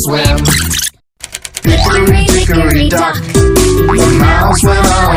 swim. Hickory dickory dock, the mouse went on